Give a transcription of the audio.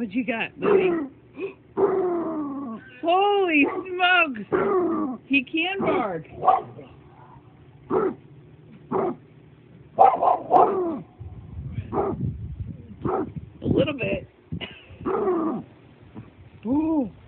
What you got, Louie? Holy smokes! He can bark. A little bit. Ooh.